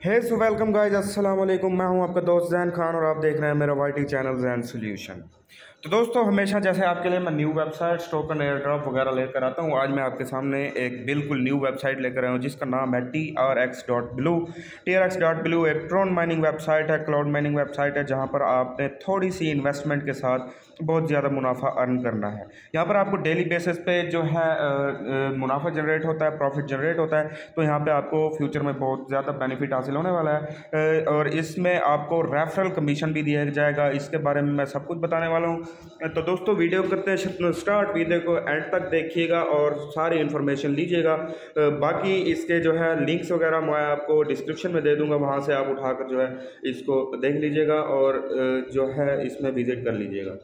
हे so welcome guys, अस्सलाम वालेकुम। मैं हूं आपका दोस्त जैन खान और आप देख रहे हैं मेरा वाईटी चैनल जैन सोल्यूशन। तो दोस्तों, हमेशा जैसे आपके लिए मैं new website, token, air drop वगैरह लेकर आता हूं। आज मैं आपके सामने एक बिल्कुल न्यू वेबसाइट लेकर आया हूं जिसका नाम है TRX.Blue। TRX.Blue एक ट्रोन माइनिंग वेबसाइट है, क्लाउड माइनिंग वेबसाइट है, जहां पर आपने थोड़ी सी इन्वेस्टमेंट के साथ बहुत ज़्यादा मुनाफा अर्न करना है। यहाँ पर आपको डेली बेसिस पे जो है मुनाफा जनरेट होता है, प्रॉफिट जनरेट होता है। तो यहाँ पे आपको फ्यूचर में बहुत ज़्यादा बेनिफिट हासिल होने वाला है और इसमें आपको रेफरल कमीशन भी दिया जाएगा। इसके बारे में मैं सब कुछ बताने वाला हूँ। तो दोस्तों, वीडियो करते हैं स्टार्ट। वीडियो को एंड तक देखिएगा और सारी इन्फॉर्मेशन लीजिएगा। बाकी इसके जो है लिंक्स वगैरह मैं आपको डिस्क्रिप्शन में दे दूँगा, वहाँ से आप उठाकर जो है इसको देख लीजिएगा और जो है इसमें विज़िट कर लीजिएगा।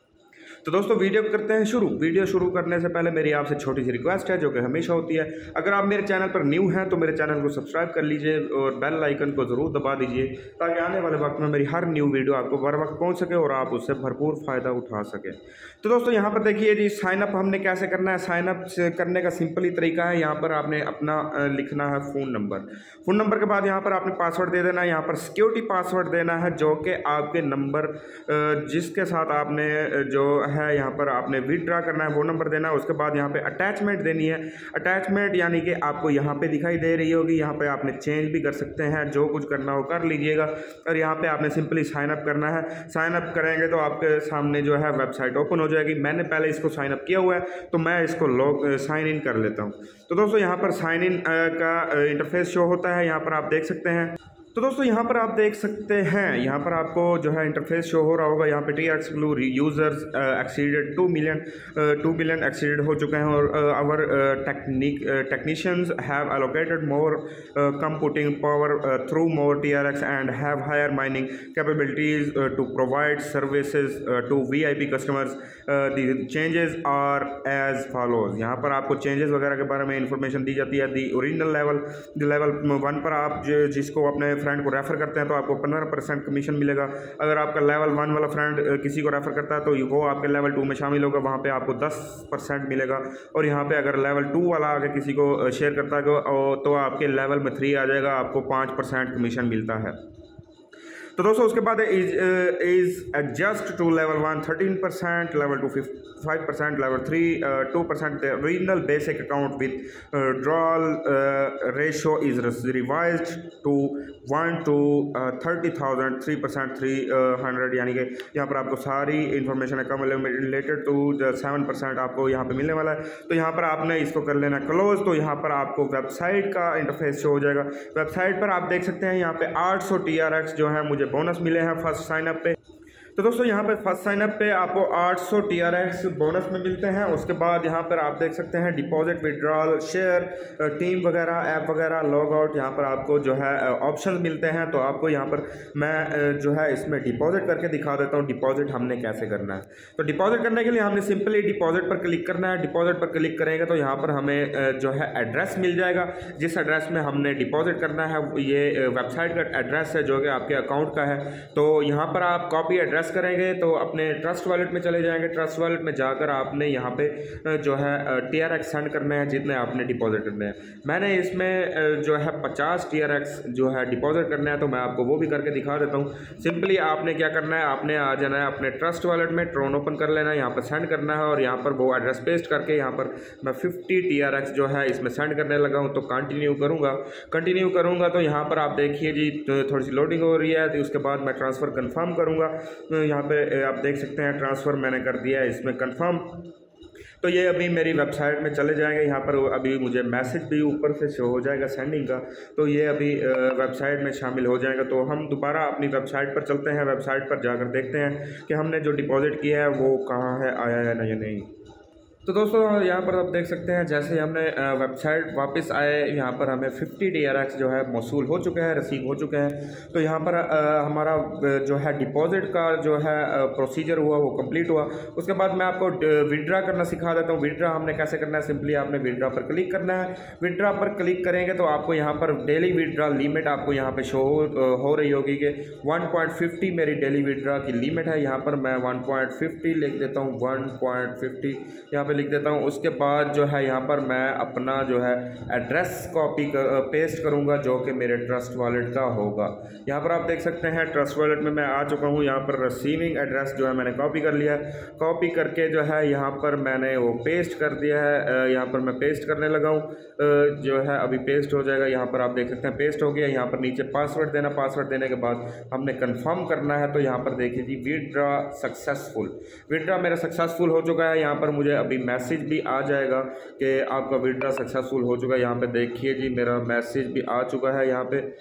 तो दोस्तों, वीडियो करते हैं शुरू। वीडियो शुरू करने से पहले मेरी आपसे छोटी सी रिक्वेस्ट है जो कि हमेशा होती है। अगर आप मेरे चैनल पर न्यू हैं तो मेरे चैनल को सब्सक्राइब कर लीजिए और बेल आइकन को ज़रूर दबा दीजिए ताकि आने वाले वक्त में मेरी हर न्यू वीडियो आपको बर वक्त पहुंच सके और आप उससे भरपूर फ़ायदा उठा सकें। तो दोस्तों, यहाँ पर देखिए जी, साइनअप हमने कैसे करना है। साइनअप करने का सिंपल ही तरीका है। यहाँ पर आपने अपना लिखना है फ़ोन नंबर के बाद यहाँ पर आपने पासवर्ड दे देना है। यहाँ पर सिक्योरिटी पासवर्ड देना है जो कि आपके नंबर जिसके साथ आपने जो है यहाँ पर आपने विथड्रा करना है वो नंबर देना है। उसके बाद यहाँ पे अटैचमेंट देनी है। अटैचमेंट यानी कि आपको यहाँ पे दिखाई दे रही होगी। यहाँ पे आपने चेंज भी कर सकते हैं, जो कुछ करना हो कर लीजिएगा। और यहाँ पे आपने सिंपली साइन अप करना है। साइन अप करेंगे तो आपके सामने जो है वेबसाइट ओपन हो जाएगी। मैंने पहले इसको साइन अप किया हुआ है तो मैं इसको साइन इन कर लेता हूँ। तो दोस्तों, यहाँ पर साइन इन का इंटरफेस शो होता है, यहाँ पर आप देख सकते हैं। तो दोस्तों, यहाँ पर आप देख सकते हैं, यहाँ पर आपको जो है इंटरफेस शो हो रहा होगा। यहाँ पे TRX.Blue users exceeded 2 billion exceeded हो चुके हैं और our technicians have allocated more computing power through more TRX and have higher mining capabilities to provide services to VIP customers. The changes are as follows. यहाँ पर आपको changes वगैरह के बारे में इंफॉर्मेशन दी जाती है। दी ओरिजिनल लेवल 1 पर आप जिसको अपने फ्रेंड को रेफ़र करते हैं तो आपको 15% कमीशन मिलेगा। अगर आपका लेवल 1 वाला फ्रेंड किसी को रेफ़र करता है तो वो आपके लेवल 2 में शामिल होगा, वहाँ पे आपको 10% मिलेगा। और यहाँ पे अगर लेवल 2 वाला आगे किसी को शेयर करता है तो आपके लेवल में 3 आ जाएगा, आपको 5% कमीशन मिलता है। तो दोस्तों, उसके बाद is adjust to level 1 13%, level 2 5%, level 3 2%। The original basic account withdrawal ratio is revised to 1 to 30,000 3% 300। यानी कि यहाँ पर आपको सारी इन्फॉर्मेशन रिलेटेड टू 7% आपको यहाँ पे मिलने वाला है। तो यहाँ पर आपने इसको कर लेना क्लोज। तो यहाँ पर आपको वेबसाइट का इंटरफेस शो हो जाएगा। वेबसाइट पर आप देख सकते हैं यहाँ पे 800 TRX जो है मुझे बोनस मिले हैं फर्स्ट साइनअप पे। तो दोस्तों, यहाँ पे फर्स्ट साइनअप पे आपको 800 TRX बोनस में मिलते हैं। उसके बाद यहाँ पर आप देख सकते हैं डिपॉजिट, विड्रॉल, शेयर, टीम वगैरह, ऐप वगैरह, लॉग आउट। यहाँ पर आपको जो है ऑप्शन मिलते हैं। तो आपको यहाँ पर मैं जो है इसमें डिपॉजिट करके दिखा देता हूँ डिपॉजिट हमने कैसे करना है। तो डिपॉजिट करने के लिए हमने सिंपली डिपॉजिट पर क्लिक करना है। डिपॉजिट पर क्लिक करेंगे तो यहाँ पर हमें जो है एड्रेस मिल जाएगा जिस एड्रेस में हमने डिपॉजिट करना है। ये वेबसाइट का एड्रेस है जो कि आपके अकाउंट का है। तो यहाँ पर आप कॉपी एड्रेस करेंगे तो अपने ट्रस्ट वॉलेट में चले जाएंगे। ट्रस्ट वॉलेट में जाकर आपने यहाँ पे जो है TRX सेंड करने हैं जितने आपने डिपॉजिट करने हैं। मैंने इसमें जो है 50 TRX जो है डिपॉजिट करना है तो मैं आपको वो भी करके दिखा देता हूँ। सिंपली आपने क्या करना है, आपने आ जाना है अपने ट्रस्ट वॉलेट में, ट्रोन ओपन कर लेना है, यहाँ पर सेंड करना है और यहाँ पर वो एड्रेस पेस्ट करके यहाँ पर मैं 50 TRX जो है इसमें सेंड करने लगा हूँ। तो कंटिन्यू करूँगा तो यहाँ पर आप देखिए जी, थोड़ी सी लोडिंग हो रही है। तो उसके बाद मैं ट्रांसफ़र कन्फर्म करूँगा। यहाँ पे आप देख सकते हैं ट्रांसफ़र मैंने कर दिया है इसमें कंफर्म। तो ये अभी मेरी वेबसाइट में चले जाएंगे। यहाँ पर अभी मुझे मैसेज भी ऊपर से शो हो जाएगा सेंडिंग का। तो ये अभी वेबसाइट में शामिल हो जाएगा। तो हम दोबारा अपनी वेबसाइट पर चलते हैं। वेबसाइट पर जाकर देखते हैं कि हमने जो डिपॉजिट किया है वो कहाँ है, आया है या नहीं। तो दोस्तों, यहाँ पर आप देख सकते हैं जैसे हमने वेबसाइट वापस आए, यहाँ पर हमें 50 TRX जो है मौसूल हो चुके हैं, रिसीव हो चुके हैं। तो यहाँ पर हमारा जो है डिपॉजिट का जो है प्रोसीजर हुआ वो कंप्लीट हुआ। उसके बाद मैं आपको विड्रा करना सिखा देता हूँ। विड्रा हमने कैसे करना है, सिंपली आपने विड्रा पर क्लिक करना है। विड्रा पर क्लिक करेंगे तो आपको यहाँ पर डेली विड्रा लिमिट आपको यहाँ पर शो हो रही होगी कि 1.50 मेरी डेली विड्रा की लिमिट है। यहाँ पर मैं 1.50 लिख देता हूँ। 1.50 यहाँ पर लिख देता हूँ। उसके बाद जो है यहाँ पर मैं अपना जो है एड्रेस पेस्ट करूँगा जो कि मेरे ट्रस्ट वॉलेट का होगा। यहाँ पर आप देख सकते हैं ट्रस्ट वॉलेट में मैं आ चुका हूँ। यहाँ पर रिसीविंग एड्रेस जो है मैंने कॉपी कर लिया है। कॉपी करके जो है यहाँ पर मैंने वो पेस्ट कर दिया है। यहाँ पर मैं पेस्ट करने लगा हूँ, जो है अभी पेस्ट हो जाएगा। यहाँ पर आप देख सकते हैं पेस्ट हो गया। यहाँ पर नीचे पासवर्ड देना, पासवर्ड देने के बाद हमने कंफर्म करना है। तो यहाँ पर देखिए जी विड्रॉ सक्सेसफुल, विड्रॉ मेरा सक्सेसफुल हो चुका है। यहाँ पर मुझे अभी मैसेज भी आ जाएगा कि आपका विड्रॉ सक्सेसफुल हो चुका है। यहाँ पे देखिए जी मेरा मैसेज भी आ चुका है।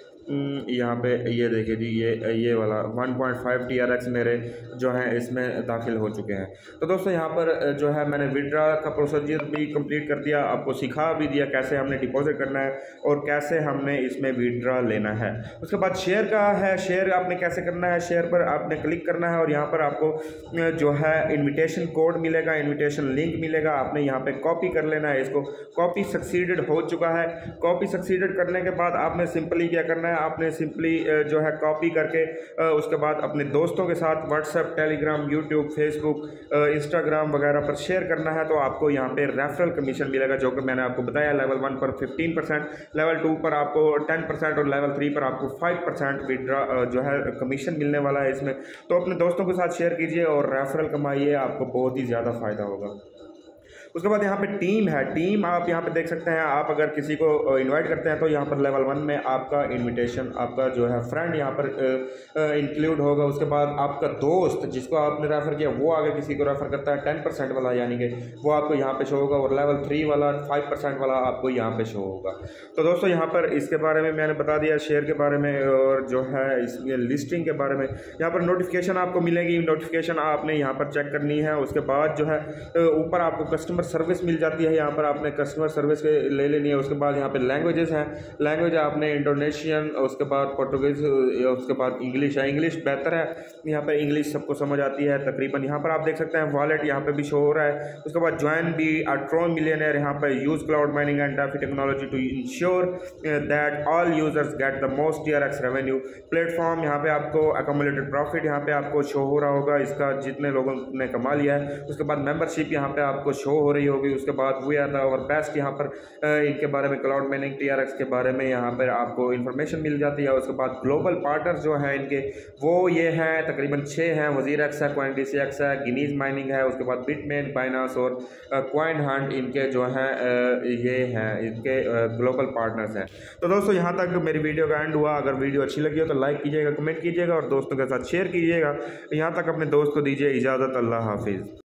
यहाँ पे ये देखिए जी ये वाला 1.5 TRX मेरे जो हैं इसमें दाखिल हो चुके हैं। तो दोस्तों यहाँ पर जो है मैंने विड्रॉ का प्रोसीजर भी कंप्लीट कर दिया, आपको सिखा भी दिया कैसे हमने डिपॉजिट करना है और कैसे हमने इसमें विड्रॉ लेना है। उसके बाद शेयर का है, शेयर आपने कैसे करना है, शेयर पर आपने क्लिक करना है और यहाँ पर आपको जो है इन्विटेशन कोड मिलेगा, इन्विटेशन लिंक मिलेगा, आपने यहाँ पे कॉपी कर लेना है। इसको कॉपी सक्सीडेड हो चुका है। कॉपी सक्सीडेड करने के बाद आपने सिंपली क्या करना है, आपने सिंपली जो है कॉपी करके उसके बाद अपने दोस्तों के साथ WhatsApp, Telegram, YouTube, Facebook, Instagram वगैरह पर शेयर करना है। तो आपको यहाँ पे रेफरल कमीशन मिलेगा जो कि मैंने आपको बताया। लेवल 1 पर 15%, लेवल 2 पर आपको 10% और लेवल 3 पर आपको 5% विड्रॉ जो है कमीशन मिलने वाला है इसमें। तो अपने दोस्तों के साथ शेयर कीजिए और रेफरल कमाइए, आपको बहुत ही ज़्यादा फ़ायदा होगा। उसके बाद यहाँ पे टीम है। टीम आप यहाँ पे देख सकते हैं। आप अगर किसी को इनवाइट करते हैं तो यहाँ पर लेवल 1 में आपका इनविटेशन, आपका जो है फ्रेंड यहाँ पर इंक्लूड होगा। उसके बाद आपका दोस्त जिसको आपने रेफ़र किया वो आगे किसी को रेफ़र करता है 10% वाला, यानी कि वो आपको यहाँ पे शो होगा और लेवल 3 वाला 5% वाला आपको यहाँ पे शो होगा। तो दोस्तों यहाँ पर इसके बारे में मैंने बता दिया, शेयर के बारे में और जो है इसमें लिस्टिंग के बारे में। यहाँ पर नोटिफिकेशन आपको मिलेगी, नोटिफिकेशन आपने यहाँ पर चेक करनी है। उसके बाद जो है ऊपर आपको कस्टमर सर्विस मिल जाती है, यहाँ पर आपने कस्टमर सर्विस के ले लेनी है। उसके बाद यहाँ पे लैंग्वेजेस हैं, लैंग्वेज आपने इंडोनेशियन, उसके बाद पोर्टुगीज़, उसके बाद इंग्लिश है। इंग्लिश बेहतर है, यहाँ पर इंग्लिश सबको समझ आती है तकरीबन। यहाँ पर आप देख सकते हैं वॉलेट यहाँ पे भी शो हो रहा है। उसके बाद join be a Tron millionaire, यहाँ पर use cloud mining and DeFi technology to ensure that all users get the most TRX revenue platform. यहाँ पे आपको अकोमुलेटेड प्रॉफिट यहाँ पे आपको शो हो रहा होगा, इसका जितने लोगों ने कमा लिया है। उसके बाद मेंबरशिप यहाँ पे आपको शो हो रही होगी। उसके बाद we are the our best, यहाँ पर इनके बारे में क्लाउड माइनिंग TRX के बारे में यहाँ पर आपको इन्फॉर्मेशन मिल जाती है। उसके बाद ग्लोबल पार्टनर जो है इनके वो ये हैं तकरीबन 6 हैं। WazirX है, CoinDCX है, गिनीज माइनिंग है, उसके बाद बिटमेन, बाइनांस और कॉइन हंट इनके जो हैं ये हैं इनके ग्लोबल पार्टनर्स हैं। तो दोस्तों यहाँ तक मेरी वीडियो का एंड हुआ। अगर वीडियो अच्छी लगी हो तो लाइक कीजिएगा, कमेंट कीजिएगा और दोस्तों के साथ शेयर कीजिएगा। यहाँ तक अपने दोस्त को दीजिए इजाज़त। अल्लाह हाफिज़।